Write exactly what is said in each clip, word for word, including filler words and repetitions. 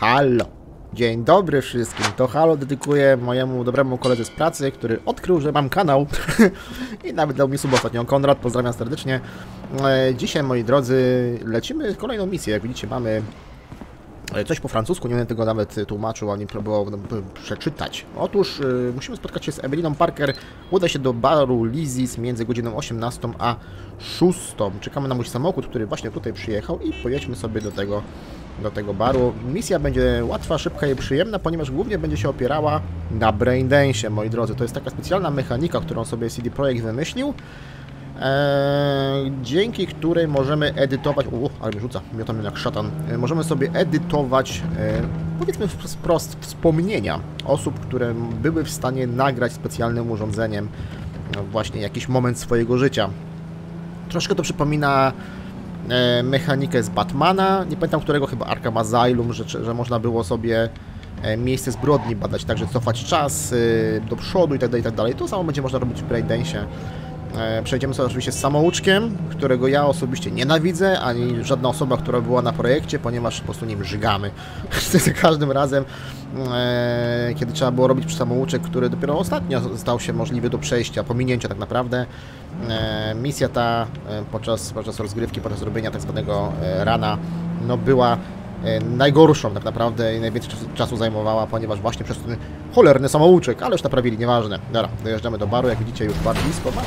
Halo! Dzień dobry wszystkim. To halo dedykuję mojemu dobremu koledze z pracy, który odkrył, że mam kanał i nawet dał mi sub ostatnio. Konrad, pozdrawiam serdecznie. Dzisiaj, moi drodzy, lecimy kolejną misję. Jak widzicie, mamy coś po francusku, nie będę tego nawet tłumaczył, ani próbował przeczytać. Otóż y, musimy spotkać się z Eveliną Parker. Uda się do baru Lizzie's między godziną osiemnastą a szóstą. Czekamy na mój samochód, który właśnie tutaj przyjechał i pojedźmy sobie do tego, do tego baru. Misja będzie łatwa, szybka i przyjemna, ponieważ głównie będzie się opierała na braindance'ie, moi drodzy. To jest taka specjalna mechanika, którą sobie C D Projekt wymyślił. Eee, dzięki której możemy edytować, u, ale mi rzuca, miotam jak szatan, eee, możemy sobie edytować, e, powiedzmy wprost, wspomnienia osób, które były w stanie nagrać specjalnym urządzeniem no, właśnie jakiś moment swojego życia. Troszkę to przypomina e, mechanikę z Batmana, nie pamiętam którego, chyba Arkham Asylum, że, że można było sobie e, miejsce zbrodni badać, także cofać czas e, do przodu i tak dalej, i tak dalej. To samo będzie można robić w braindance'ie. Przejdziemy sobie oczywiście z samouczkiem, którego ja osobiście nienawidzę, ani żadna osoba, która była na projekcie, ponieważ po prostu nim żygamy. Za każdym razem, e, kiedy trzeba było robić samouczek, który dopiero ostatnio stał się możliwy do przejścia, pominięcia tak naprawdę, e, misja ta e, podczas, podczas rozgrywki, podczas robienia tak zwanego e, rana, no była e, najgorszą tak naprawdę i najwięcej czasu, czasu zajmowała, ponieważ właśnie przez ten cholerny samouczek, ale już naprawili, nieważne. Dobra, dojeżdżamy do baru, jak widzicie już bar blisko. Mamy...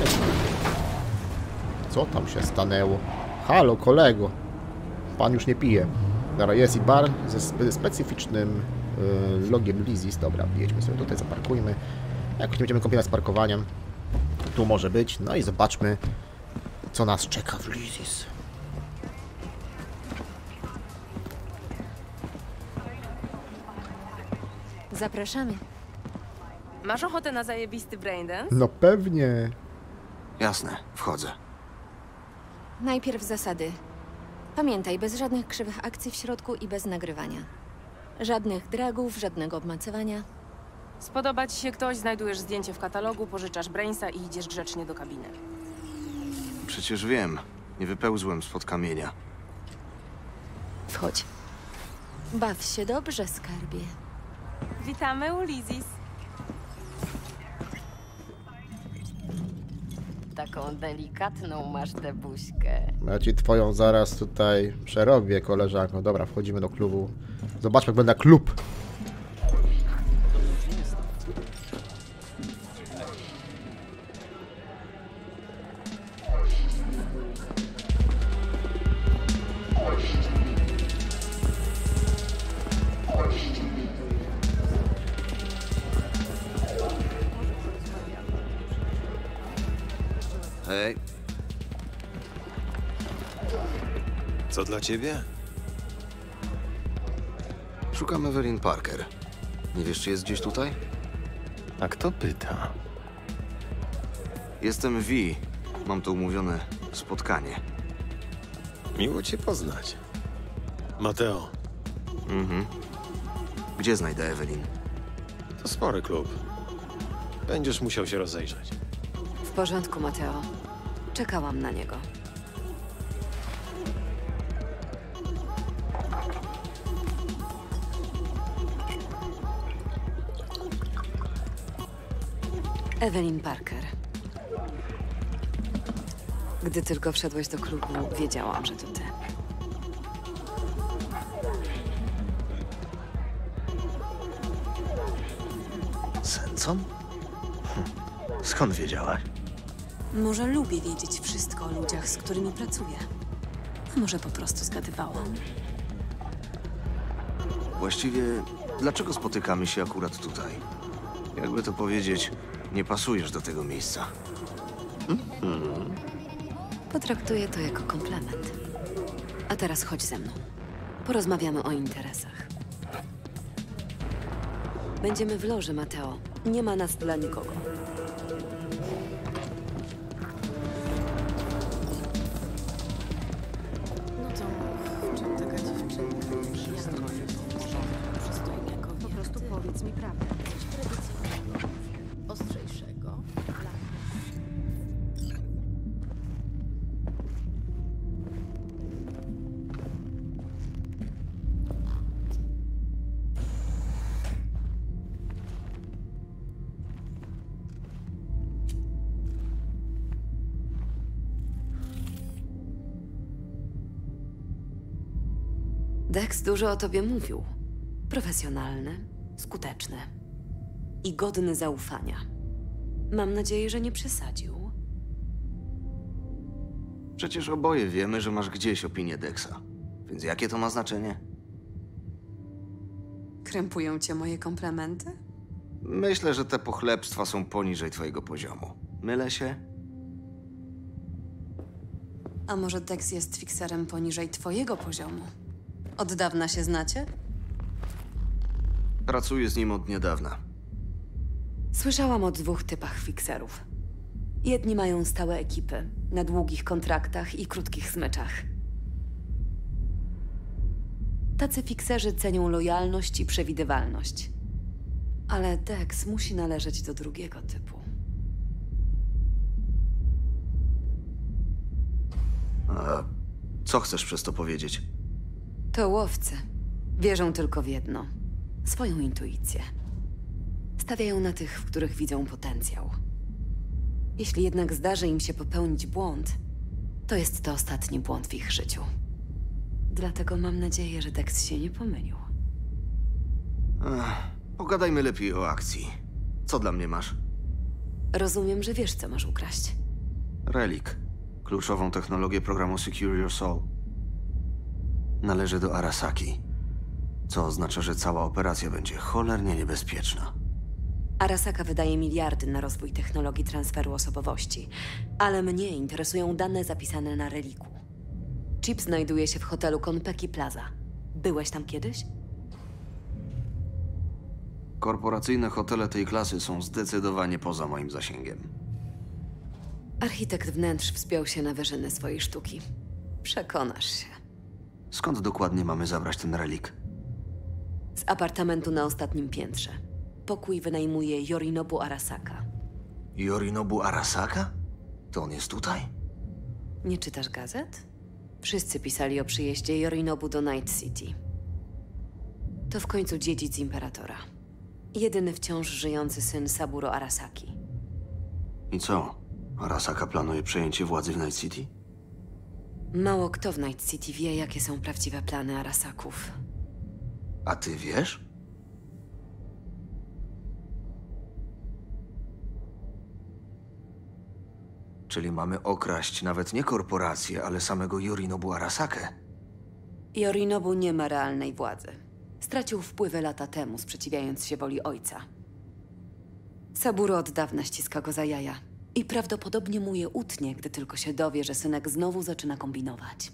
Co tam się stanęło? Halo, kolego. Pan już nie pije. Dobra, jest i bar ze spe specyficznym yy, logiem Lizzie's. Dobra, jedźmy sobie tutaj, zaparkujmy. Jak nie będziemy kombinować z parkowaniem, tu może być. No i zobaczmy, co nas czeka w Lizzie's. Zapraszamy. Masz ochotę na zajebisty braindance? No pewnie. Jasne, wchodzę. Najpierw zasady. Pamiętaj, bez żadnych krzywych akcji w środku i bez nagrywania. Żadnych dragów, żadnego obmacywania. Spodoba ci się ktoś, znajdujesz zdjęcie w katalogu, pożyczasz brainsa i idziesz grzecznie do kabiny. Przecież wiem. Nie wypełzłem spod kamienia. Wchodź. Baw się dobrze, skarbie. Witamy u Lizzie's. Taką delikatną masz tę buźkę. Ja ci twoją zaraz tutaj przerobię, koleżanko. Dobra, wchodzimy do klubu. Zobaczmy, jak wygląda klub. Hej. Co dla ciebie? Szukam Evelyn Parker. Nie wiesz, czy jest gdzieś tutaj? A kto pyta? Jestem V. Mam to umówione spotkanie. Miło cię poznać. Mateo, Mhm. Gdzie znajdę Evelyn? to spory klub. Będziesz musiał się rozejrzeć. W porządku, Mateo. Czekałam na niego. Evelyn Parker. Gdy tylko wszedłeś do klubu, wiedziałam, że to ty. Senson? Hm. Skąd wiedziałaś? Może lubię wiedzieć wszystko o ludziach, z którymi pracuję. A może po prostu zgadywałam. Właściwie, dlaczego spotykamy się akurat tutaj? Jakby to powiedzieć, nie pasujesz do tego miejsca. Potraktuję to jako komplement. A teraz chodź ze mną. Porozmawiamy o interesach. Będziemy w loży, Mateo. Nie ma nas dla nikogo. No to w czym taka dziewczyna? Po prostu powiedz mi prawdę. Ostrzejszego. Dex dużo o tobie mówił. Profesjonalny, skuteczny i godny zaufania. Mam nadzieję, że nie przesadził. Przecież oboje wiemy, że masz gdzieś opinię Dexa. Więc jakie to ma znaczenie? Krępują cię moje komplementy? Myślę, że te pochlebstwa są poniżej twojego poziomu. Mylę się? A może Dex jest fikserem poniżej twojego poziomu? Od dawna się znacie? Pracuję z nim od niedawna. Słyszałam o dwóch typach fikserów. Jedni mają stałe ekipy na długich kontraktach i krótkich smyczach. Tacy fikserzy cenią lojalność i przewidywalność. Ale Dex musi należeć do drugiego typu. A co chcesz przez to powiedzieć? To łowcy. Wierzą tylko w jedno. Swoją intuicję. Stawiają na tych, w których widzą potencjał. Jeśli jednak zdarzy im się popełnić błąd, to jest to ostatni błąd w ich życiu. Dlatego mam nadzieję, że Dex się nie pomylił. Ech, pogadajmy lepiej o akcji. Co dla mnie masz? Rozumiem, że wiesz, co masz ukraść. Relik. Kluczową technologię programu Secure Your Soul. Należy do Arasaki. Co oznacza, że cała operacja będzie cholernie niebezpieczna. Arasaka wydaje miliardy na rozwój technologii transferu osobowości, ale mnie interesują dane zapisane na reliku. Chip znajduje się w hotelu Konpeki Plaza. Byłeś tam kiedyś? Korporacyjne hotele tej klasy są zdecydowanie poza moim zasięgiem. Architekt wnętrz wspiął się na wyżyny swojej sztuki. Przekonasz się. Skąd dokładnie mamy zabrać ten relik? Z apartamentu na ostatnim piętrze. Pokój wynajmuje Yorinobu Arasaka. Yorinobu Arasaka? To on jest tutaj? Nie czytasz gazet? Wszyscy pisali o przyjeździe Yorinobu do Night City. To w końcu dziedzic imperatora. Jedyny wciąż żyjący syn Saburo Arasaki. I co? Arasaka planuje przejęcie władzy w Night City? Mało kto w Night City wie, jakie są prawdziwe plany Arasaków. A ty wiesz? Czyli mamy okraść nawet nie korporację, ale samego Yorinobu Arasakę. Yorinobu nie ma realnej władzy. Stracił wpływy lata temu, sprzeciwiając się woli ojca. Saburo od dawna ściska go za jaja i prawdopodobnie mu je utnie, gdy tylko się dowie, że synek znowu zaczyna kombinować.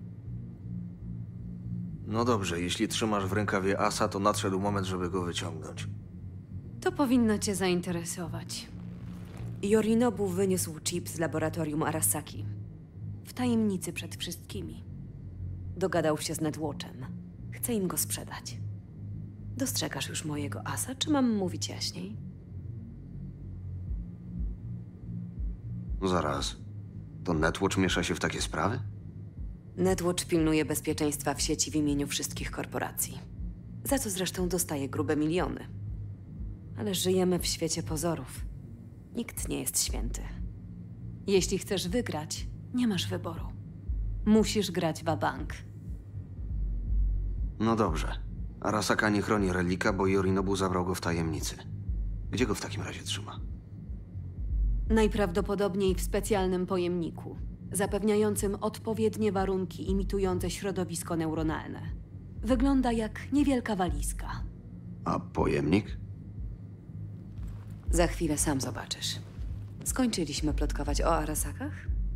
No dobrze, jeśli trzymasz w rękawie asa, to nadszedł moment, żeby go wyciągnąć. To powinno cię zainteresować. Yorinobu wyniósł chip z laboratorium Arasaki. W tajemnicy przed wszystkimi. Dogadał się z Netwatchem. Chce im go sprzedać. Dostrzegasz już mojego asa, czy mam mówić jaśniej? Zaraz. To Netwatch miesza się w takie sprawy? Netwatch pilnuje bezpieczeństwa w sieci w imieniu wszystkich korporacji. Za co zresztą dostaje grube miliony. Ale żyjemy w świecie pozorów. Nikt nie jest święty. Jeśli chcesz wygrać, nie masz wyboru. Musisz grać wa-bank. No dobrze. Arasaka nie chroni relika, bo Yorinobu zabrał go w tajemnicy. Gdzie go w takim razie trzyma? Najprawdopodobniej w specjalnym pojemniku, zapewniającym odpowiednie warunki imitujące środowisko neuronalne. Wygląda jak niewielka walizka. A pojemnik? Za chwilę sam zobaczysz. Skończyliśmy plotkować o Arasakach?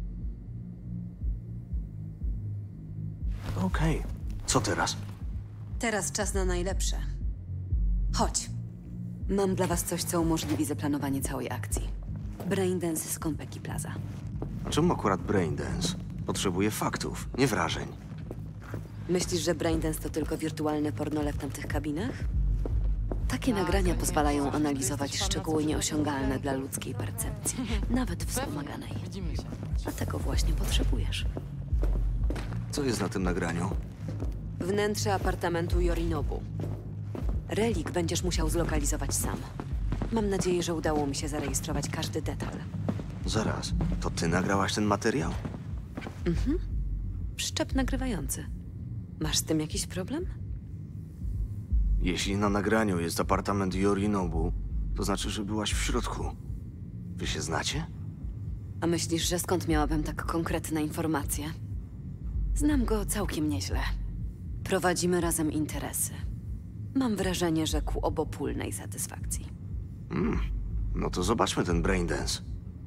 Okej. Co teraz? Teraz czas na najlepsze. Chodź. Mam dla was coś, co umożliwi zaplanowanie całej akcji. Braindance z Konpeki Plaza. A czemu akurat Braindance? Potrzebuję faktów, nie wrażeń. Myślisz, że Braindance to tylko wirtualne pornole w tamtych kabinach? Takie nagrania pozwalają analizować szczegóły nieosiągalne dla ludzkiej percepcji, nawet wspomaganej. A tego właśnie potrzebujesz. Co jest na tym nagraniu? Wnętrze apartamentu Yorinobu. Relik będziesz musiał zlokalizować sam. Mam nadzieję, że udało mi się zarejestrować każdy detal. Zaraz, to ty nagrałaś ten materiał? Mhm. Szczep nagrywający. Masz z tym jakiś problem? Jeśli na nagraniu jest apartament Yorinobu, to znaczy, że byłaś w środku. Wy się znacie? A myślisz, że skąd miałabym tak konkretne informacje? Znam go całkiem nieźle. Prowadzimy razem interesy. Mam wrażenie, że ku obopólnej satysfakcji. Hmm. No to zobaczmy ten braindance.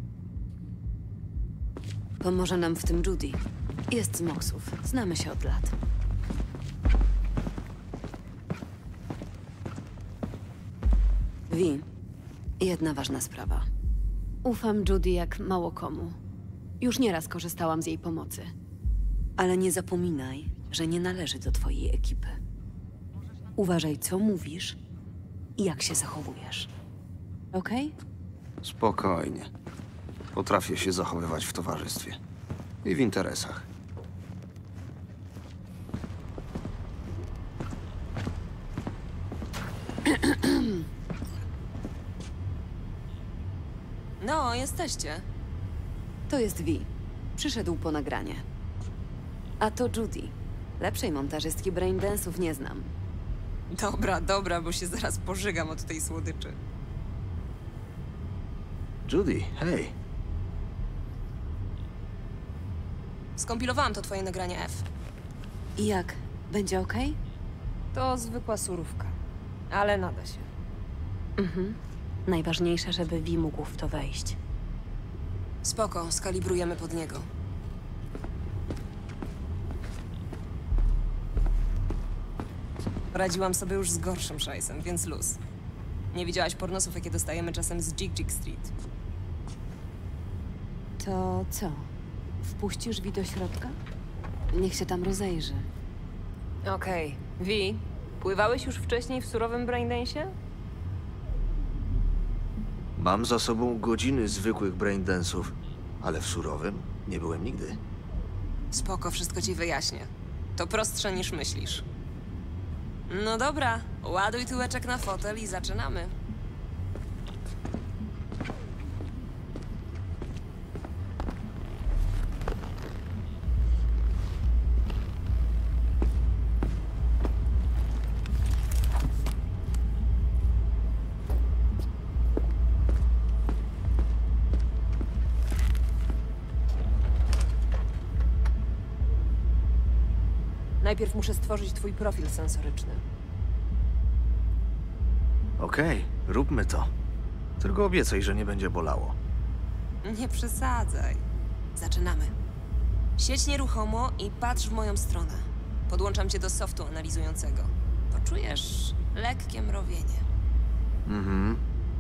Pomoże nam w tym Judy. Jest z Moxów. Znamy się od lat. Vi, jedna ważna sprawa. Ufam Judy jak mało komu. Już nieraz korzystałam z jej pomocy. Ale nie zapominaj, że nie należy do twojej ekipy. Uważaj, co mówisz i jak się zachowujesz. Okej? Spokojnie. Potrafię się zachowywać w towarzystwie. I w interesach. No, jesteście. To jest Vi. Przyszedł po nagranie. A to Judy. Lepszej montażystki braindance'ów nie znam. Dobra, dobra, bo się zaraz pożygam od tej słodyczy. Judy, hej. Skompilowałam to twoje nagranie F. I jak? Będzie okej? To zwykła surówka, ale nada się. Mhm. Najważniejsze, żeby Vi mógł w to wejść. Spoko, skalibrujemy pod niego. Radziłam sobie już z gorszym szajsem, więc luz. Nie widziałaś pornosów, jakie dostajemy czasem z Jig Jig Street. To co? Wpuścisz Vi do środka? Niech się tam rozejrzy. Okej. Vi, pływałeś już wcześniej w surowym braindance'ie? Mam za sobą godziny zwykłych braindance'ów, ale w surowym nie byłem nigdy. Spoko, wszystko ci wyjaśnię. To prostsze niż myślisz. No dobra, ładuj tyłeczek na fotel i zaczynamy. Najpierw muszę stworzyć twój profil sensoryczny. Okej, róbmy to. Tylko obiecaj, że nie będzie bolało. Nie przesadzaj. Zaczynamy. Siedź nieruchomo i patrz w moją stronę. Podłączam cię do softu analizującego. Poczujesz lekkie mrowienie. Mhm.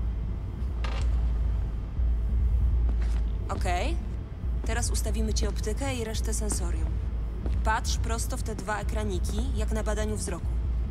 Okej. Teraz ustawimy ci optykę i resztę sensorium. Patrz prosto w te dwa ekraniki, jak na badaniu wzroku.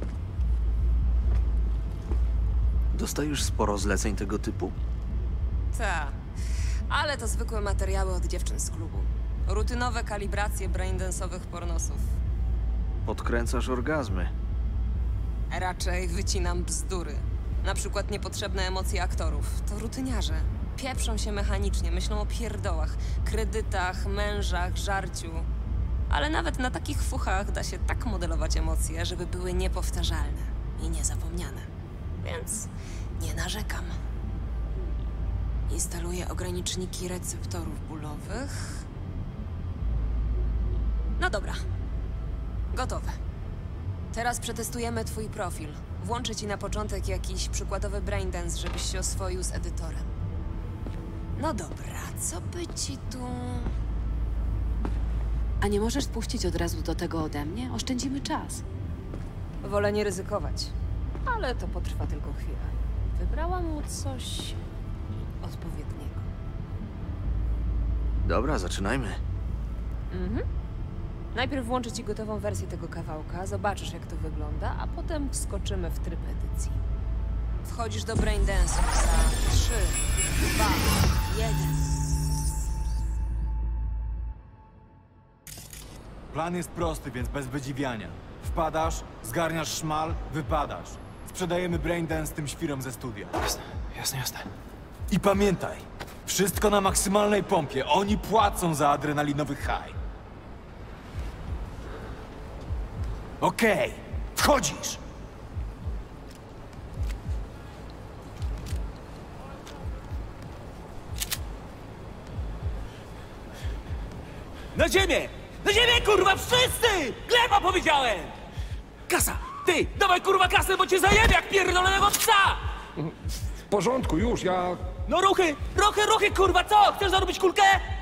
Dostajesz sporo zleceń tego typu? Ta. Ale to zwykłe materiały od dziewczyn z klubu. Rutynowe kalibracje braindance'owych pornosów. Podkręcasz orgazmy. Raczej wycinam bzdury. Na przykład niepotrzebne emocje aktorów. To rutyniarze. Pieprzą się mechanicznie, myślą o pierdołach, kredytach, mężach, żarciu. Ale nawet na takich fuchach da się tak modelować emocje, żeby były niepowtarzalne i niezapomniane. Więc nie narzekam. Instaluję ograniczniki receptorów bólowych. No dobra. Gotowe. Teraz przetestujemy twój profil. Włączę ci na początek jakiś przykładowy braindance, żebyś się oswoił z edytorem. No dobra, co by ci tu... A nie możesz puścić od razu do tego ode mnie? Oszczędzimy czas. Wolę nie ryzykować, ale to potrwa tylko chwilę. Wybrałam mu coś odpowiedniego. Dobra, zaczynajmy. Mhm. Najpierw włączę ci gotową wersję tego kawałka, zobaczysz jak to wygląda, a potem wskoczymy w tryb edycji. Wchodzisz do braindance'u za trzy, dwa, jeden. Plan jest prosty, więc bez wydziwiania. Wpadasz, zgarniasz szmal, wypadasz. Sprzedajemy braindance tym świrom ze studia. Jasne, jasne, jasne. I pamiętaj, wszystko na maksymalnej pompie. Oni płacą za adrenalinowy high. Okej, wchodzisz! Na ziemię! Na ziemię, kurwa, wszyscy! Gleba powiedziałem! Kasa! Ty, dawaj kurwa kasę, bo cię zajebie jak pierdolonego psa! W porządku, już, ja... No ruchy, ruchy, ruchy, kurwa, co? Chcesz zarobić kulkę?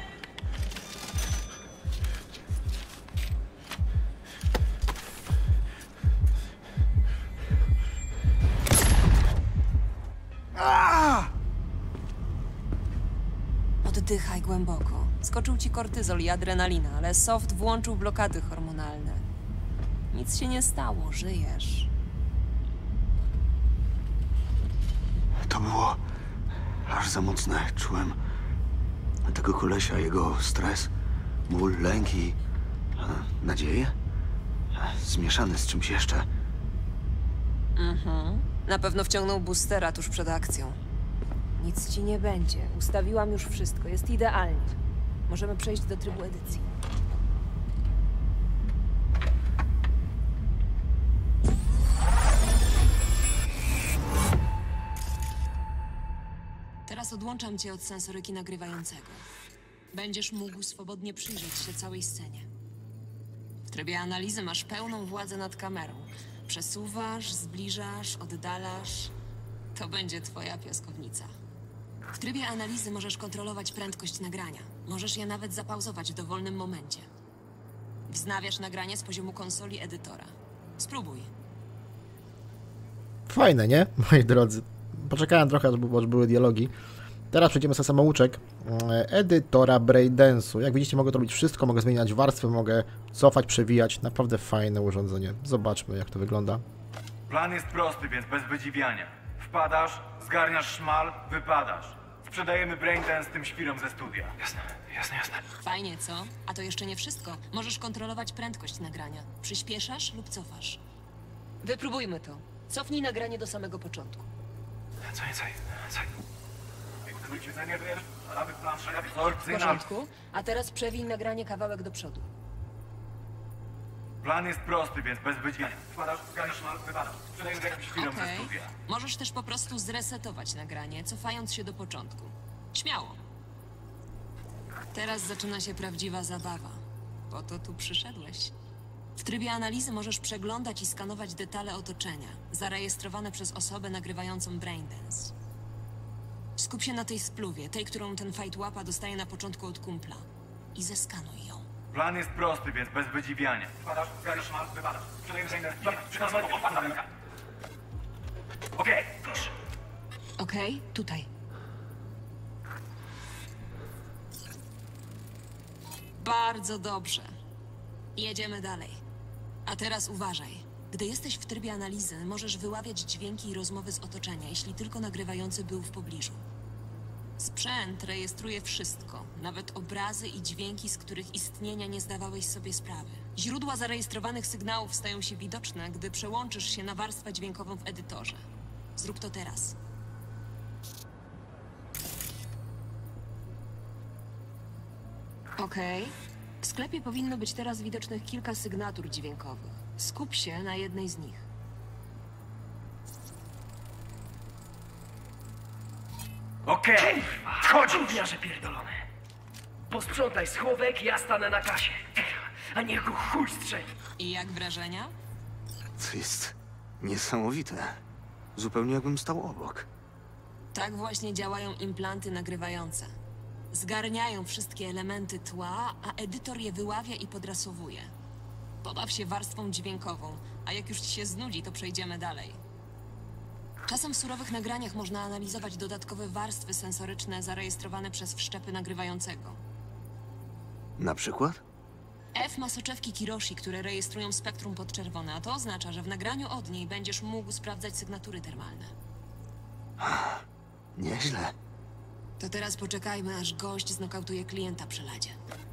Oddychaj głęboko. Skoczył ci kortyzol i adrenalina, ale Soft włączył blokady hormonalne. Nic się nie stało, żyjesz. To było aż za mocne. Czułem tego kolesia, jego stres, ból, lęk i e, nadzieję. E, Zmieszany z czymś jeszcze. Mhm. Na pewno wciągnął boostera tuż przed akcją. Nic ci nie będzie. Ustawiłam już wszystko. Jest idealnie. Możemy przejść do trybu edycji. Teraz odłączam cię od sensoryki nagrywającego. Będziesz mógł swobodnie przyjrzeć się całej scenie. W trybie analizy masz pełną władzę nad kamerą. Przesuwasz, zbliżasz, oddalasz. To będzie twoja piaskownica. W trybie analizy możesz kontrolować prędkość nagrania. Możesz je nawet zapauzować w dowolnym momencie. Wznawiasz nagranie z poziomu konsoli edytora. Spróbuj. Fajne, nie? Moi drodzy. Poczekałem trochę, aż by- aż były dialogi. Teraz przejdziemy sobie samouczek e, edytora Braindance'u. Jak widzicie, mogę to robić wszystko. Mogę zmieniać warstwy, mogę cofać, przewijać. Naprawdę fajne urządzenie. Zobaczmy, jak to wygląda. Plan jest prosty, więc bez wydziwiania. Wpadasz, zgarniasz szmal, wypadasz. Sprzedajemy Braindance tym świrom ze studia. Jasne, jasne, jasne. Fajnie, co? A to jeszcze nie wszystko. Możesz kontrolować prędkość nagrania. Przyspieszasz lub cofasz. Wypróbujmy to. Cofnij nagranie do samego początku. Co więcej, co? W porządku. A teraz przewij nagranie kawałek do przodu. Plan jest prosty, więc bez wydziwiania. Wpadasz, zgarniasz szmal, wypadasz. Sprzedajemy tym świrom ze Okej. studia. Możesz też po prostu zresetować nagranie, cofając się do początku. Śmiało. Teraz zaczyna się prawdziwa zabawa. Po to tu przyszedłeś. W trybie analizy możesz przeglądać i skanować detale otoczenia, zarejestrowane przez osobę nagrywającą Braindance. Skup się na tej spluwie, tej, którą ten fajtłapa dostaje na początku od kumpla. I zeskanuj ją. Plan jest prosty, więc bez wydziwiania. Wpadasz, zgarniasz szmal, wypadasz. Sprzedajemy Braindance. Przekazamy to odpada. Okej, proszę. Okej, tutaj. Bardzo dobrze. Jedziemy dalej. A teraz uważaj. Gdy jesteś w trybie analizy, możesz wyławiać dźwięki i rozmowy z otoczenia, jeśli tylko nagrywający był w pobliżu. Sprzęt rejestruje wszystko, nawet obrazy i dźwięki, z których istnienia nie zdawałeś sobie sprawy. Źródła zarejestrowanych sygnałów stają się widoczne, gdy przełączysz się na warstwę dźwiękową w edytorze. Zrób to teraz. Okej. W sklepie powinno być teraz widocznych kilka sygnatur dźwiękowych. Skup się na jednej z nich. Okej, wchodzisz! Gówniarze pierdolone. Posprzątaj schowek, ja stanę na kasie. A niech go chuj strzeli. I jak wrażenia? To jest niesamowite. Zupełnie jakbym stał obok. Tak właśnie działają implanty nagrywające. Zgarniają wszystkie elementy tła, a edytor je wyławia i podrasowuje. Pobaw się warstwą dźwiękową, a jak już ci się znudzi, to przejdziemy dalej. Czasem w surowych nagraniach można analizować dodatkowe warstwy sensoryczne zarejestrowane przez wszczepy nagrywającego. Na przykład? F ma soczewki Kiroshi, które rejestrują spektrum podczerwone, a to oznacza, że w nagraniu od niej będziesz mógł sprawdzać sygnatury termalne. Nieźle. To teraz poczekajmy, aż gość znokautuje klienta przy ladzie.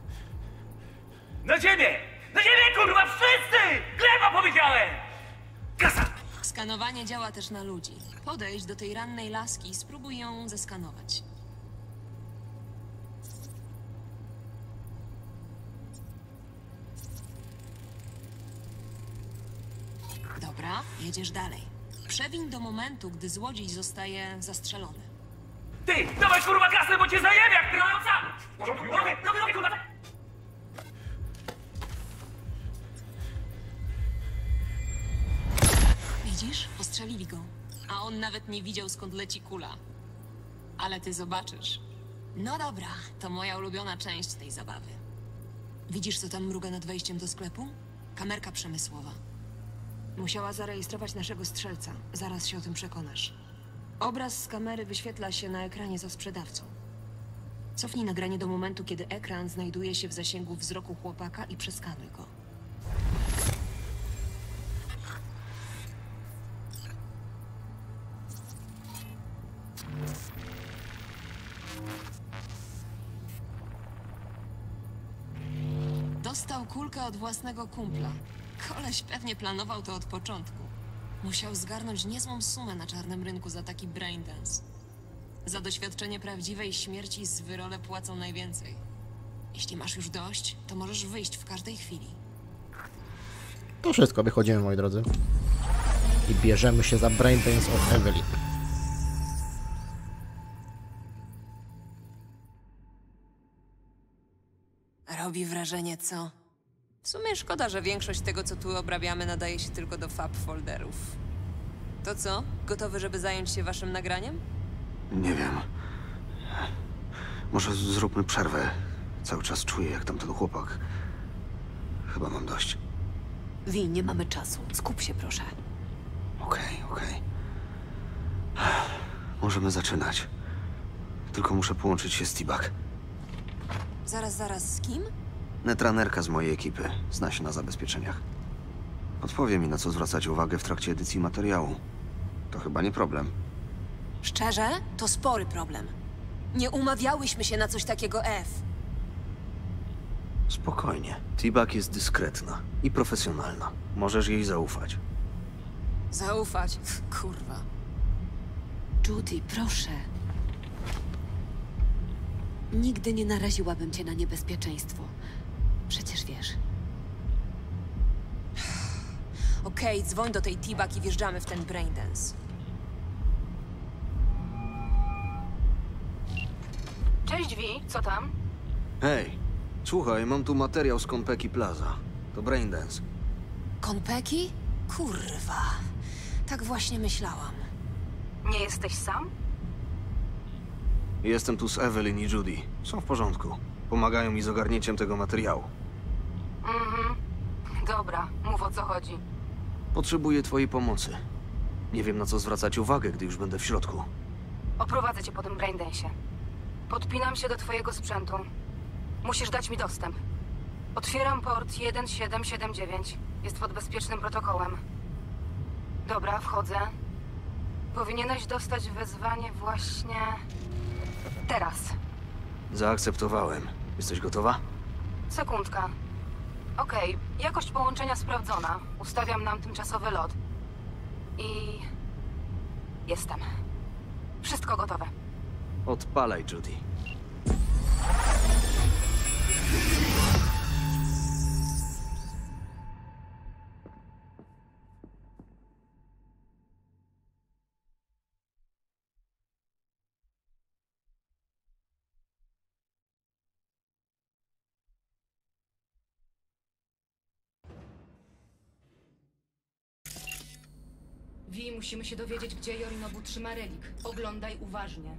Na ziemię! Na ziemię, kurwa, wszyscy! Gleba powiedziałem! Kasa! Skanowanie działa też na ludzi. Podejdź do tej rannej laski i spróbuj ją zeskanować. Jedziesz dalej. Przewiń do momentu, gdy złodziej zostaje zastrzelony. Ty, dawaj kurwa kasę, bo cię zajebie jak trąca! Nowy, nowy, nowy, kurwa! Widzisz? Postrzelili go. A on nawet nie widział, skąd leci kula. Ale ty zobaczysz. No dobra, to moja ulubiona część tej zabawy. Widzisz, co tam mruga nad wejściem do sklepu? Kamerka przemysłowa. Musiała zarejestrować naszego strzelca. Zaraz się o tym przekonasz. Obraz z kamery wyświetla się na ekranie za sprzedawcą. Cofnij nagranie do momentu, kiedy ekran znajduje się w zasięgu wzroku chłopaka i przeskanuj go. Dostał kulkę od własnego kumpla. Koleś pewnie planował to od początku. Musiał zgarnąć niezłą sumę na czarnym rynku za taki braindance. Za doświadczenie prawdziwej śmierci z wyrole płacą najwięcej. Jeśli masz już dość, to możesz wyjść w każdej chwili. To wszystko, wychodzimy, moi drodzy. I bierzemy się za braindance od Evelyn. Robi wrażenie, co? W sumie szkoda, że większość tego, co tu obrabiamy, nadaje się tylko do fab folderów. To co? Gotowy, żeby zająć się waszym nagraniem? Nie wiem. Może zróbmy przerwę. Cały czas czuję, jak tamten chłopak. Chyba mam dość. Wi, nie mamy czasu. Skup się, proszę. Okej, okej. Możemy zaczynać. Tylko muszę połączyć się z T-Bag. Zaraz, zaraz, z kim? Netranerka z mojej ekipy. Zna się na zabezpieczeniach. Podpowie mi, na co zwracać uwagę w trakcie edycji materiału. To chyba nie problem. Szczerze? To spory problem. Nie umawiałyśmy się na coś takiego, F. Spokojnie. T-Bag jest dyskretna i profesjonalna. Możesz jej zaufać. Zaufać? Kurwa. Judy, proszę. Nigdy nie naraziłabym cię na niebezpieczeństwo. Przecież wiesz. Okej, okay, dzwoń do tej T-Bag i wjeżdżamy w ten braindance. Cześć, Wi, co tam? Hej, słuchaj, mam tu materiał z Konpeki Plaza. To braindance. Konpeki? Kurwa. Tak właśnie myślałam. Nie jesteś sam? Jestem tu z Evelyn i Judy. Są w porządku. Pomagają mi z ogarnięciem tego materiału. Mhm. Dobra, mów, o co chodzi. Potrzebuję twojej pomocy. Nie wiem, na co zwracać uwagę, gdy już będę w środku. Oprowadzę cię po tym braindance'ie. Podpinam się do twojego sprzętu. Musisz dać mi dostęp. Otwieram port jeden siedem siedem dziewięć. Jest pod bezpiecznym protokołem. Dobra, wchodzę. Powinieneś dostać wezwanie właśnie... teraz. Zaakceptowałem. Jesteś gotowa? Sekundka. Okej, okay. Jakość połączenia sprawdzona. Ustawiam nam tymczasowy lot. I... jestem. Wszystko gotowe. Odpalaj, Judy. Wi, musimy się dowiedzieć, gdzie Yorinobu trzyma relik. Oglądaj uważnie.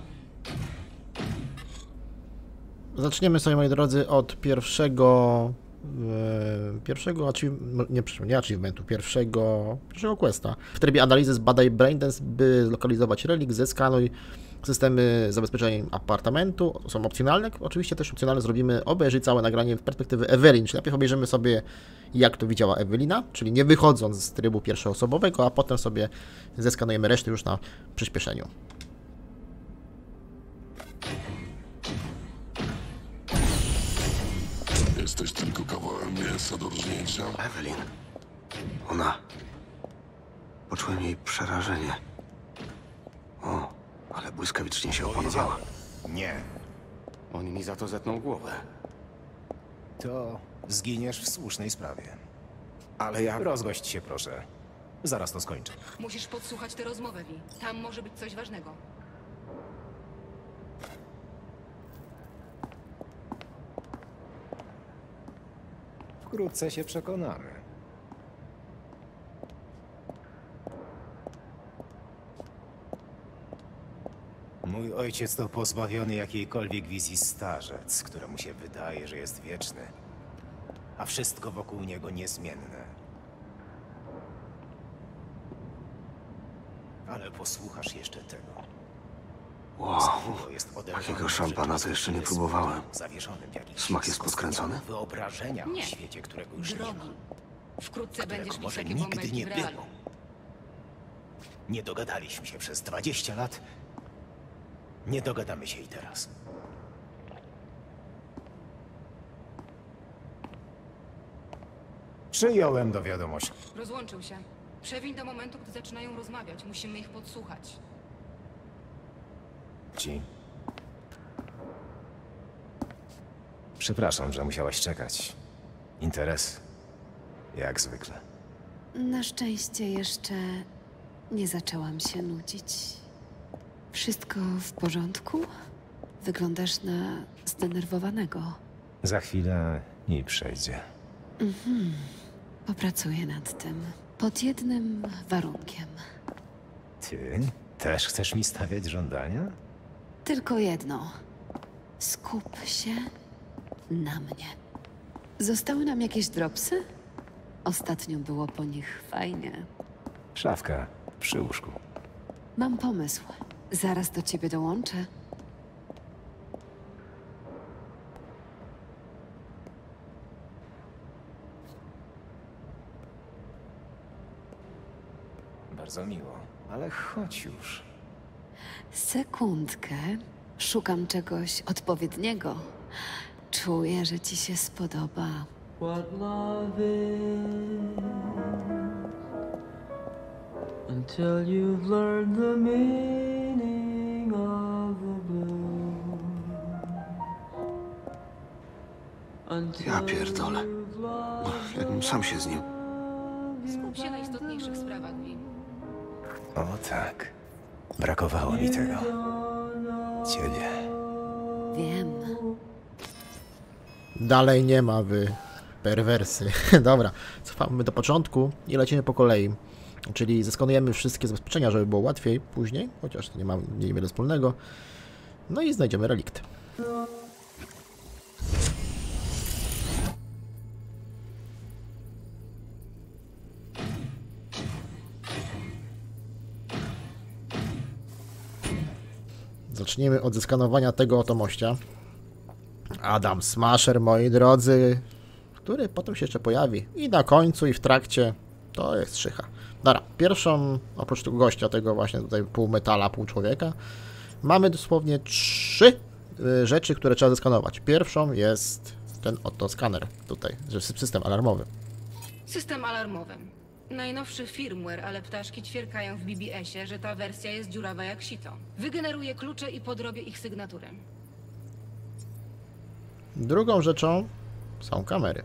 Zaczniemy sobie, moi drodzy, od pierwszego... E, pierwszego achieve- nie, nie achievementu, pierwszego, pierwszego questa. W trybie analizy zbadaj braindance, by zlokalizować relik, zeskanuj systemy zabezpieczenia apartamentu. Są opcjonalne, oczywiście też opcjonalne zrobimy obejrzyj całe nagranie w perspektywy Evelyn, czyli najpierw obejrzymy sobie, jak to widziała Ewelina, czyli nie wychodząc z trybu pierwszoosobowego, a potem sobie zeskanujemy resztę już na przyspieszeniu. Jesteś tylko kawałem mięsa do rżnięcia. Evelyn. Ona. Poczułem jej przerażenie. O, ale błyskawicznie się opanowała. Nie. On mi za to zetnął głowę. To zginiesz w słusznej sprawie. Ale ja... Rozgość się, proszę. Zaraz to skończę. Musisz podsłuchać tę rozmowę, Vi. Tam może być coś ważnego. Wkrótce się przekonamy. Mój ojciec to pozbawiony jakiejkolwiek wizji starzec, któremu się wydaje, że jest wieczny, a wszystko wokół niego niezmienne. Ale posłuchasz jeszcze tego. Wow, takiego szampana to jeszcze nie próbowałem. Smak jest podkręcony? Wyobrażenia o Nie. świecie, którego już nie ma. Drogi. Wkrótce Którego będziesz mieć może takie nigdy bąbelki nie w realu. było. Nie dogadaliśmy się przez dwadzieścia lat. Nie dogadamy się i teraz. Przyjąłem do wiadomości. Rozłączył się. Przewiń do momentu, gdy zaczynają rozmawiać. Musimy ich podsłuchać. Ci. Przepraszam, że musiałaś czekać. Interes. Jak zwykle. Na szczęście jeszcze nie zaczęłam się nudzić. Wszystko w porządku? Wyglądasz na zdenerwowanego. Za chwilę i przejdzie. Mhm. Popracuję nad tym. Pod jednym warunkiem. Ty też chcesz mi stawiać żądania? Tylko jedno. Skup się na mnie. Zostały nam jakieś dropsy? Ostatnio było po nich fajnie. Szafka przy łóżku. Mam pomysł. Zaraz do ciebie dołączę. Bardzo miło, ale chodź już. Sekundkę. Szukam czegoś odpowiedniego. Czuję, że ci się spodoba. What love is until you've learned the meaning of the blue. Ja pierdolę. Jakbym sam się z nim... Skup się na istotniejszych sprawach, Vi. O tak. Brakowało mi tego. Ciebie. Wiem. Dalej nie ma wy perwersy. Dobra, cofamy do początku i lecimy po kolei. Czyli zeskanujemy wszystkie zabezpieczenia, żeby było łatwiej później, chociaż to nie ma niewiele wspólnego. No i znajdziemy relikt. Zacznijmy od zeskanowania tego oto mościa. Adam Smasher, moi drodzy, który potem się jeszcze pojawi. I na końcu, i w trakcie to jest szycha. Dobra, pierwszą, oprócz tego gościa, tego właśnie tutaj pół metala, pół człowieka, mamy dosłownie trzy y, rzeczy, które trzeba zeskanować. Pierwszą jest ten oto skaner tutaj, system alarmowy. System alarmowy. Najnowszy firmware, ale ptaszki ćwierkają w B B S-ie, że ta wersja jest dziurawa jak sito. Wygeneruję klucze i podrobię ich sygnaturę. Drugą rzeczą są kamery.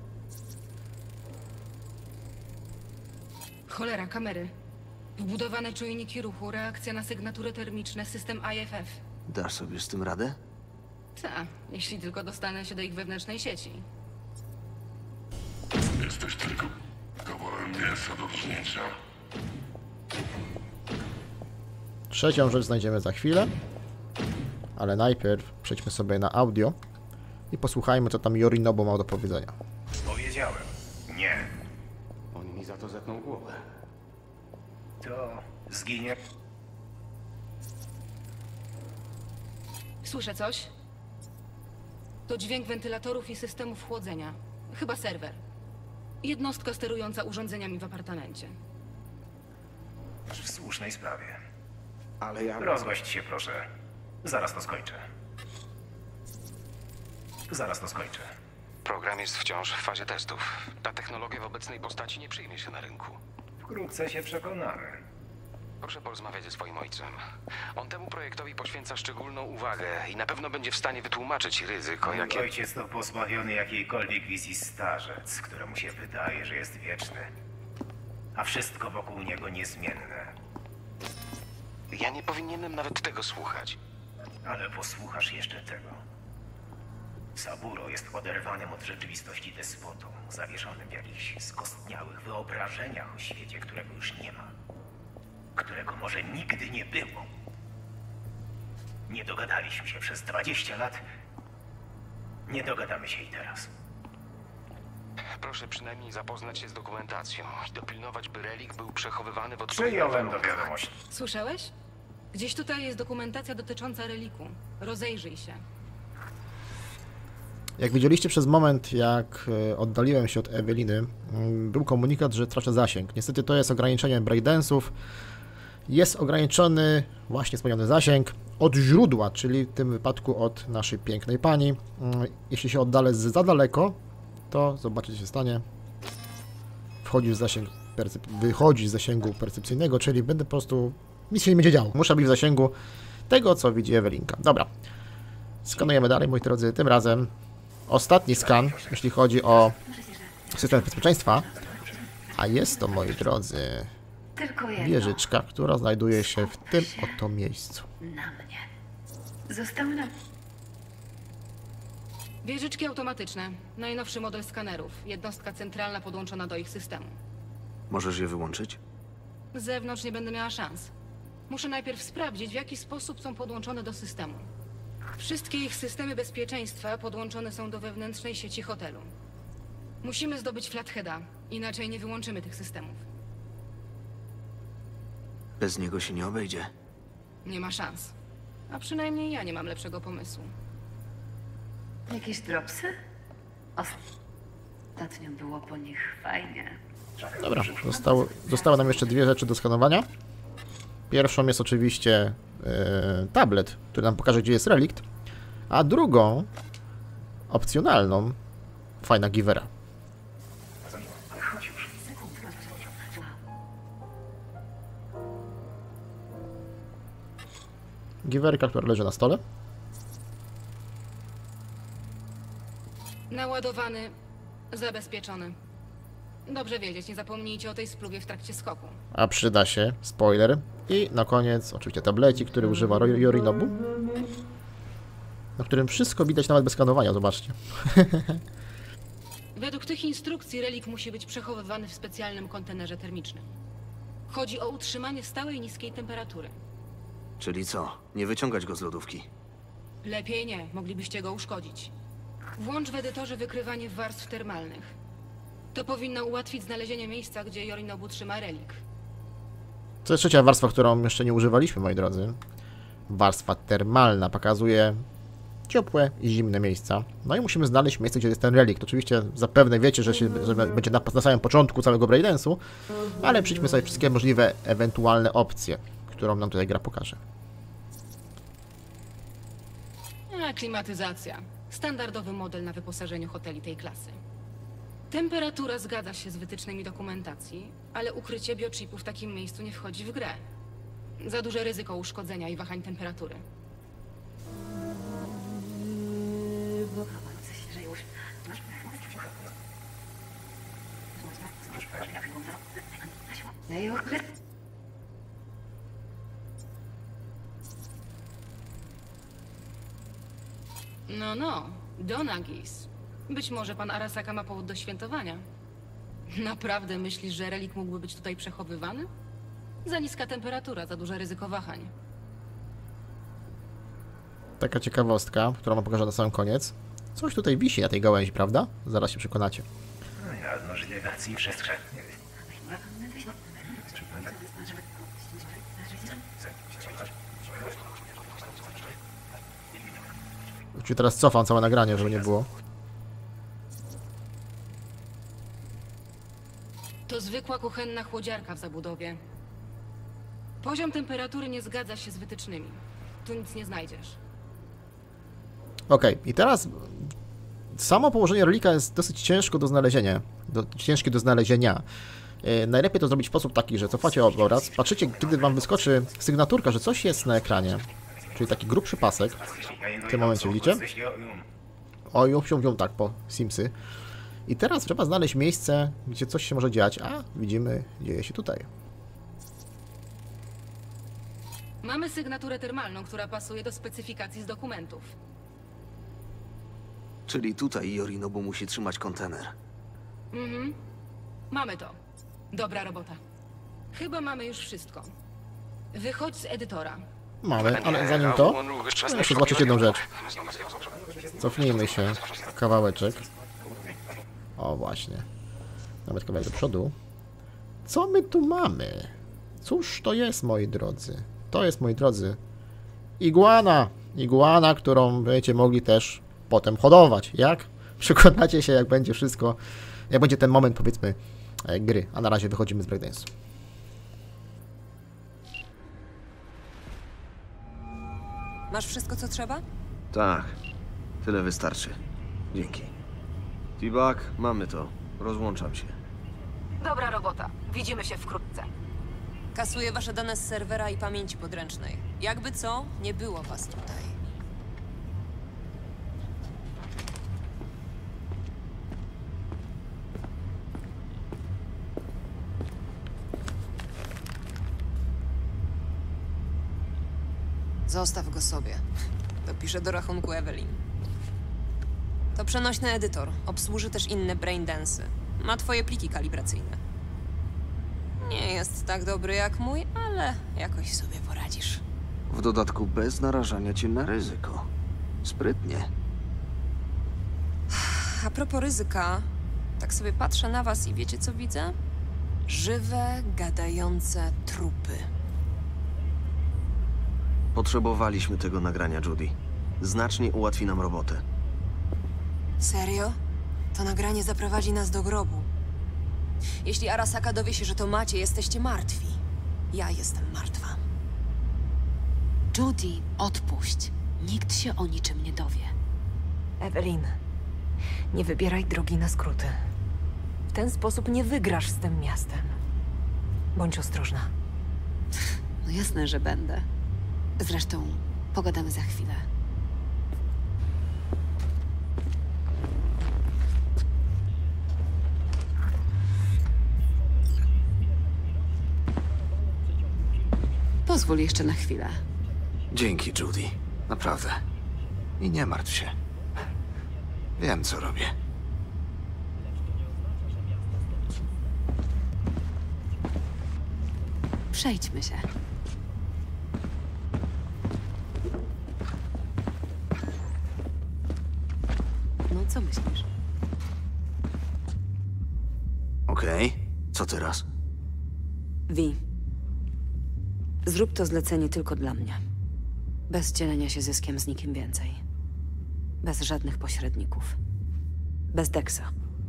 Cholera, kamery. Wbudowane czujniki ruchu, reakcja na sygnatury termiczne, system I F F. Dasz sobie z tym radę? Ta, jeśli tylko dostanę się do ich wewnętrznej sieci. Jesteś tylko kawałem mięsa do rżnięcia. Trzecią rzecz znajdziemy za chwilę, ale najpierw przejdźmy sobie na audio i posłuchajmy, co tam Yorinobu ma do powiedzenia. Powiedziałem. Nie. On mi za to zetnął głowę. To zginie. Słyszę coś? To dźwięk wentylatorów i systemów chłodzenia. Chyba serwer. Jednostka sterująca urządzeniami w apartamencie. W słusznej sprawie. Ale ja... Rozgość się, proszę. Zaraz to skończę. Zaraz to skończę. Program jest wciąż w fazie testów. Ta technologia w obecnej postaci nie przyjmie się na rynku. Wkrótce się przekonamy. Proszę porozmawiać ze swoim ojcem. On temu projektowi poświęca szczególną uwagę i na pewno będzie w stanie wytłumaczyć ryzyko, Mój jakie... ojciec to pozbawiony jakiejkolwiek wizji starzec, któremu się wydaje, że jest wieczny. a wszystko wokół niego niezmienne. Ja nie powinienem nawet tego słuchać. Ale posłuchasz jeszcze tego. Saburo jest oderwanym od rzeczywistości despotą, zawieszonym w jakichś skostniałych wyobrażeniach o świecie, którego już nie ma. Którego może nigdy nie było. Nie dogadaliśmy się przez dwadzieścia lat. Nie dogadamy się i teraz. Proszę przynajmniej zapoznać się z dokumentacją i dopilnować, by relik był przechowywany w Przyjąłem do wiadomości. Słyszałeś? Gdzieś tutaj jest dokumentacja dotycząca reliku. Rozejrzyj się. Jak widzieliście przez moment, jak e, oddaliłem się od Eweliny, m, był komunikat, że tracę zasięg. Niestety to jest ograniczenie breakdance'ów. Jest ograniczony właśnie wspomniany zasięg od źródła, czyli w tym wypadku od naszej pięknej pani. Mm, Jeśli się oddalę z za daleko, to zobaczycie, co się stanie. Wchodzi w zasięg percep- wychodzi z zasięgu percepcyjnego, czyli będę po prostu... nic się nie będzie działo. Muszę być w zasięgu tego, co widzi Ewelinka. Dobra. Skanujemy dalej, moi drodzy. Tym razem ostatni skan, jeśli chodzi o system bezpieczeństwa. A jest to, moi drodzy, wieżyczka, która znajduje się w tym oto miejscu. Na mnie. Zostały nam... Wieżyczki automatyczne. Najnowszy model skanerów. Jednostka centralna podłączona do ich systemu. Możesz je wyłączyć? Z zewnątrz nie będę miała szans. Muszę najpierw sprawdzić, w jaki sposób są podłączone do systemu. Wszystkie ich systemy bezpieczeństwa podłączone są do wewnętrznej sieci hotelu. Musimy zdobyć Flatheada, inaczej nie wyłączymy tych systemów. Bez niego się nie obejdzie. Nie ma szans. A przynajmniej ja nie mam lepszego pomysłu. Jakieś dropsy? Ostatnio było po nich fajnie. Dobra, zostało, zostały nam jeszcze dwie rzeczy do skanowania. Pierwszą jest oczywiście e, tablet, który nam pokaże, gdzie jest relikt, a drugą, opcjonalną, fajna givera. Giwerka, która leży na stole. Naładowany, zabezpieczony. Dobrze wiedzieć, nie zapomnijcie o tej spluwie w trakcie skoku. A przyda się, spoiler. I na koniec oczywiście tablecik, który używa Yorinobu, na którym wszystko widać nawet bez skanowania, zobaczcie. Według tych instrukcji relik musi być przechowywany w specjalnym kontenerze termicznym. Chodzi o utrzymanie stałej niskiej temperatury. Czyli co? Nie wyciągać go z lodówki? Lepiej nie, moglibyście go uszkodzić. Włącz w edytorze wykrywanie warstw termalnych. To powinno ułatwić znalezienie miejsca, gdzie Yorinobu trzyma relik. To jest trzecia warstwa, którą jeszcze nie używaliśmy, moi drodzy. Warstwa termalna pokazuje ciepłe i zimne miejsca. No i musimy znaleźć miejsce, gdzie jest ten relikt. Oczywiście zapewne wiecie, że, się, że będzie na, na samym początku całego breakdance'u, ale przejdźmy sobie wszystkie możliwe, ewentualne opcje, którą nam tutaj gra pokaże. A, klimatyzacja. Standardowy model na wyposażeniu hoteli tej klasy. Temperatura zgadza się z wytycznymi dokumentacji, ale ukrycie biochipu w takim miejscu nie wchodzi w grę. Za duże ryzyko uszkodzenia i wahań temperatury. No, no, Donagis. Być może pan Arasaka ma powód do świętowania. Naprawdę myślisz, że relik mógłby być tutaj przechowywany? Za niska temperatura, za duże ryzyko wahań. Taka ciekawostka, którą wam pokażę na sam koniec. Coś tutaj wisi na tej gałęzi, prawda? Zaraz się przekonacie. Możliwości przestrzeni. Czyli teraz cofam całe nagranie, żeby nie było. To zwykła kuchenna chłodziarka w zabudowie. Poziom temperatury nie zgadza się z wytycznymi. Tu nic nie znajdziesz. Okej, okay. I teraz samo położenie relika jest dosyć ciężko do znalezienia. Do, ciężkie do znalezienia. Yy, najlepiej to zrobić w sposób taki, że cofacie obraz, patrzycie, kiedy wam wyskoczy sygnaturka, że coś jest na ekranie, czyli taki grubszy pasek. W tym momencie widzicie? Oj, ją, ją, tak, po Simsy. I teraz trzeba znaleźć miejsce, gdzie coś się może dziać, a widzimy, dzieje się tutaj. Mamy sygnaturę termalną, która pasuje do specyfikacji z dokumentów. Czyli tutaj Yorinobu musi trzymać kontener. Mhm. Mamy to. Dobra robota. Chyba mamy już wszystko. Wychodź z edytora. Mamy, ale zanim to, muszę zobaczyć jedną rzecz. Cofnijmy się kawałeczek. O, właśnie. Nawet kawałek do przodu. Co my tu mamy? Cóż to jest, moi drodzy? To jest, moi drodzy, iguana. Iguana, którą będziecie mogli też potem hodować. Jak? Przekonacie się, jak będzie wszystko, jak będzie ten moment, powiedzmy, gry. A na razie wychodzimy z breakdance'u. Masz wszystko, co trzeba? Tak. Tyle wystarczy. Dzięki. T-Bag, mamy to. Rozłączam się. Dobra robota. Widzimy się wkrótce. Kasuję wasze dane z serwera i pamięci podręcznej. Jakby co, nie było was tutaj. Zostaw go sobie. Dopiszę do rachunku Evelyn. To przenośny edytor. Obsłuży też inne braindance'y. Ma twoje pliki kalibracyjne. Nie jest tak dobry jak mój, ale jakoś sobie poradzisz. W dodatku bez narażania cię na ryzyko. Sprytnie. A propos ryzyka, tak sobie patrzę na was i wiecie co widzę? Żywe, gadające trupy. Potrzebowaliśmy tego nagrania, Judy. Znacznie ułatwi nam robotę. Serio? To nagranie zaprowadzi nas do grobu. Jeśli Arasaka dowie się, że to macie, jesteście martwi. Ja jestem martwa. Judy, odpuść. Nikt się o niczym nie dowie. Evelyn, nie wybieraj drogi na skróty. W ten sposób nie wygrasz z tym miastem. Bądź ostrożna. No jasne, że będę. Zresztą pogadamy za chwilę. Pozwól jeszcze na chwilę. Dzięki, Judy. Naprawdę. I nie martw się. Wiem, co robię. Przejdźmy się. No, co myślisz? Okej. Okay. Co teraz? Vi. Zrób to zlecenie tylko dla mnie. Bez dzielenia się zyskiem z nikim więcej. Bez żadnych pośredników. Bez Dexa.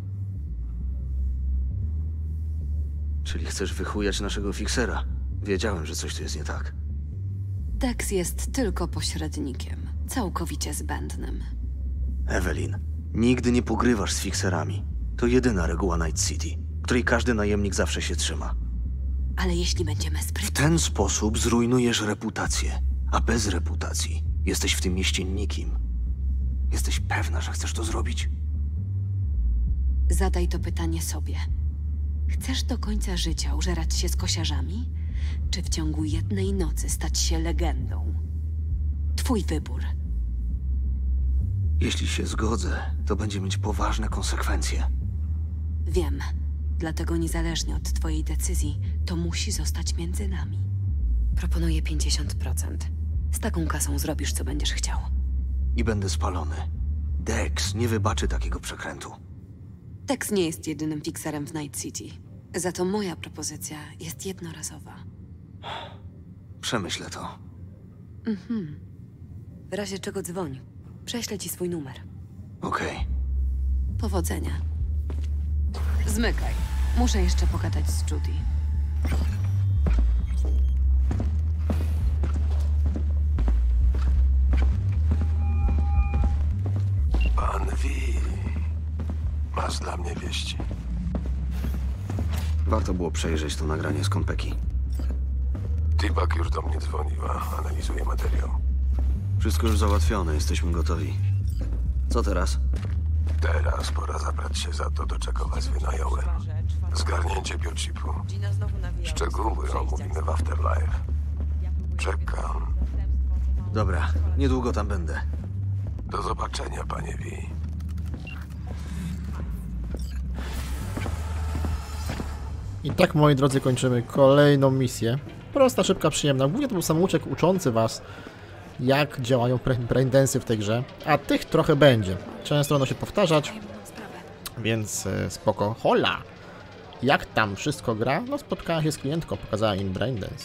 Czyli chcesz wychujać naszego fiksera? Wiedziałem, że coś tu jest nie tak. Dex jest tylko pośrednikiem. Całkowicie zbędnym. Evelyn, nigdy nie pogrywasz z fikserami. To jedyna reguła Night City, której każdy najemnik zawsze się trzyma. Ale jeśli będziemy sprytni... W ten sposób zrujnujesz reputację. A bez reputacji jesteś w tym mieście nikim. Jesteś pewna, że chcesz to zrobić? Zadaj to pytanie sobie. Chcesz do końca życia użerać się z kosiarzami? Czy w ciągu jednej nocy stać się legendą? Twój wybór. Jeśli się zgodzę, to będzie mieć poważne konsekwencje. Wiem. Dlatego niezależnie od twojej decyzji, to musi zostać między nami. Proponuję pięćdziesiąt procent. Z taką kasą zrobisz, co będziesz chciał. I będę spalony. Dex nie wybaczy takiego przekrętu. Dex nie jest jedynym fikserem w Night City. Za to moja propozycja jest jednorazowa. Przemyślę to. Mhm. W razie czego dzwoń. Prześlę ci swój numer. Okej. Okay. Powodzenia. Zmykaj. Muszę jeszcze pogadać z Judy. Pan Vi, masz dla mnie wieści. Warto było przejrzeć to nagranie z Konpeki. T-Bag już do mnie dzwoniła, analizuje materiał. Wszystko już załatwione, jesteśmy gotowi. Co teraz? Teraz pora zabrać się za to, do czego was wynająłem. Zgarnięcie biochipu. Szczegóły omówimy w Afterlife. Czekam. Dobra, niedługo tam będę. Do zobaczenia, panie V. I tak, moi drodzy, kończymy kolejną misję. Prosta, szybka, przyjemna. Głównie to był samouczek uczący was, jak działają braindensy w tej grze, a tych trochę będzie. Często będą się powtarzać, więc spoko. Hola! Jak tam wszystko gra? No, spotkałem się z klientką, pokazałem im braindance.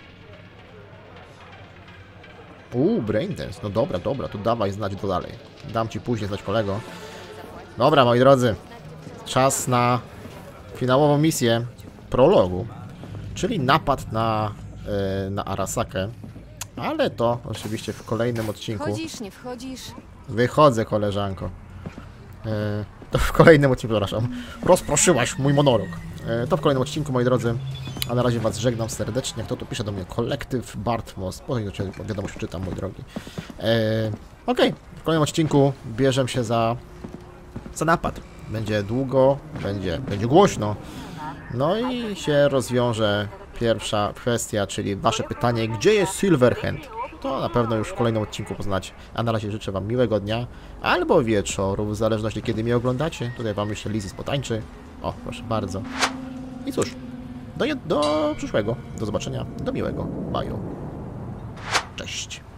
Uuu, braindance. No dobra, dobra, to dawaj znać to dalej. Dam ci później znać, kolego. Dobra, moi drodzy. Czas na finałową misję prologu, czyli napad na, yy, na Arasakę. Ale to oczywiście w kolejnym odcinku. Wchodzisz, nie wchodzisz? Wychodzę, koleżanko. Yy, to w kolejnym odcinku, przepraszam. Rozproszyłaś mój monolog. Yy, to w kolejnym odcinku, moi drodzy. A na razie was żegnam serdecznie. Kto tu pisze do mnie? Kolektyw Bartmos. Potem do ciebie wiadomość czytam, mój drogi. Yy, Okej, okay. W kolejnym odcinku bierzemy się za, za napad. Będzie długo, będzie, będzie głośno. No i się rozwiąże pierwsza kwestia, czyli wasze pytanie, gdzie jest Silverhand? To na pewno już w kolejnym odcinku poznacie. A na razie życzę wam miłego dnia albo wieczoru, w zależności kiedy mnie oglądacie. Tutaj wam jeszcze Lizzy potańczy. O, proszę bardzo. I cóż, do, do przyszłego. Do zobaczenia. Do miłego. Baju. Cześć.